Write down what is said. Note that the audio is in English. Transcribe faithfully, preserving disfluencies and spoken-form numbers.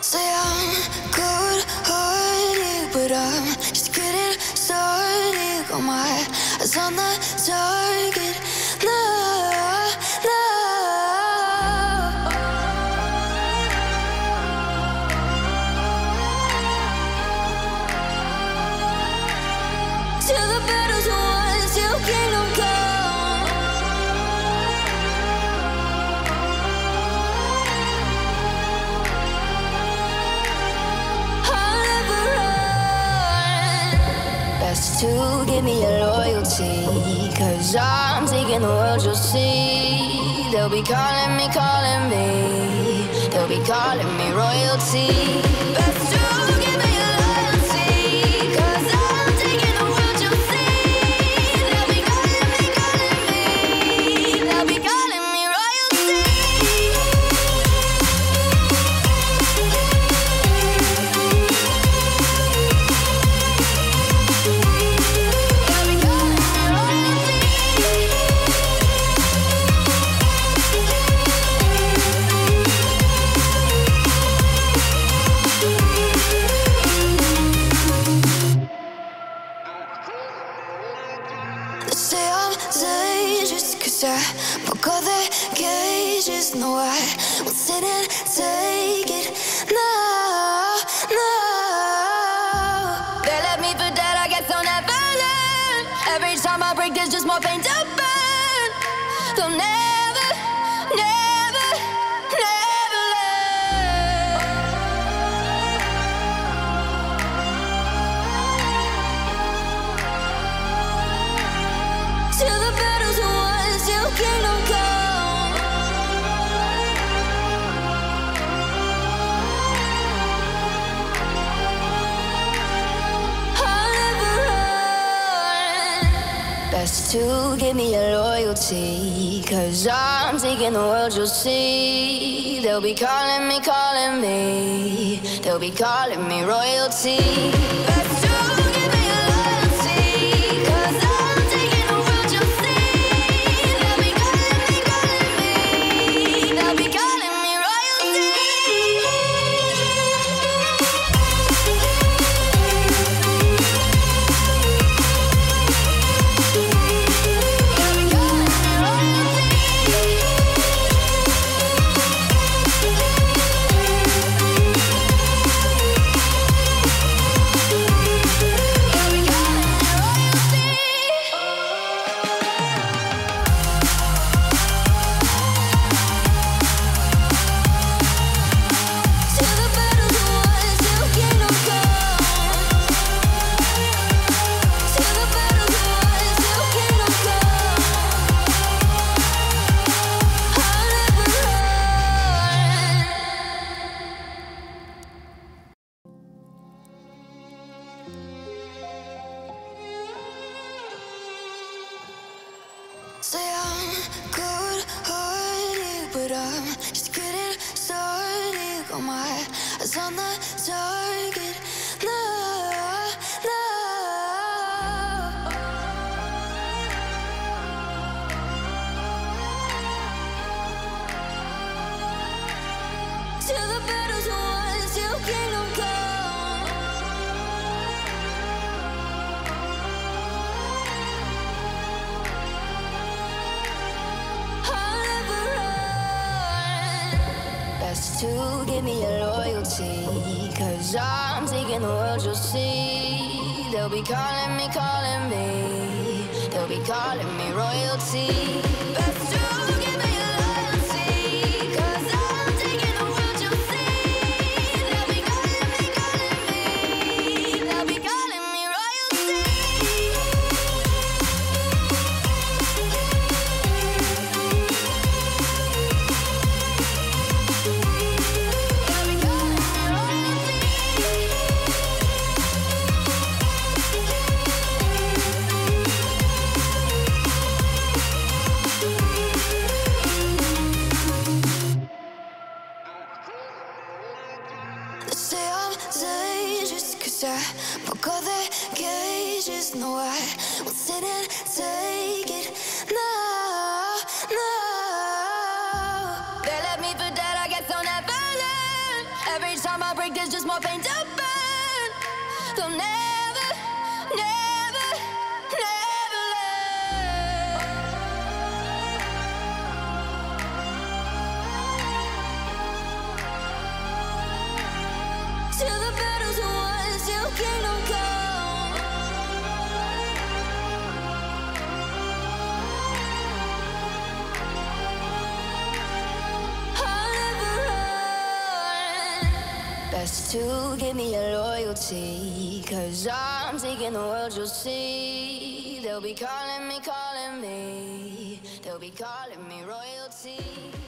Say I'm good-hearted, but I'm just getting started. Got my eyes on the target. No, no. Till the battle's won, till kingdom come. I'll never run. Best to give me your loyalty, 'cause I'm taking the world, you'll see. They'll be calling me, calling me. They'll be calling me royalty. Best to give me your loyalty, 'cause I'm taking the world, you'll see. They'll be calling me, calling me. They'll be calling me royalty. They'll be calling me royalty. They say I'm dangerous, 'cause I broke all their cages. No, I won't sit and take it. No, no. They left me for dead, I guess I'll never learn. Every time I break, there's just more pain to burn. They'll never, never, never learn. Till the battle's won, till kingdom come. I'll never run. Best to give me your loyalty, 'cause I'm taking the world, you'll see. They'll be calling me, calling me. They'll be calling me royalty. Best to give me your loyalty, 'cause I'm taking the world, you'll see. They'll be calling me, calling me. They'll be calling me royalty. They'll be calling me royalty. They'll be calling me royalty. Till the battle's won, till kingdom come. Till the battle's won, till kingdom come. I'll never run. Say I'm good-hearted, but I'm just getting started. Got my eyes on the target. No, no. Till the battle's won, till kingdom come. I'll never run. Best to give me your loyalty, 'cause I'm taking the world, you'll see. They'll be calling me, calling me. They'll be calling me royalty. Best to give me your loyalty, 'cause I'm taking the world, you'll see. They'll be calling me, calling me. They'll be calling me royalty. They'll be calling me royalty. They say I'm dangerous, 'cause I broke all their cages. No, I won't sit and take it. No, no. They left me for dead, I guess I'll never learn. Every time I break, there's just more pain to burn. They'll never, never, never learn. Till the battle's won, till kingdom come. I'll never run. Best to give me your loyalty, 'cause I'm taking the world, you'll see. They'll be calling me, calling me. They'll be calling me royalty.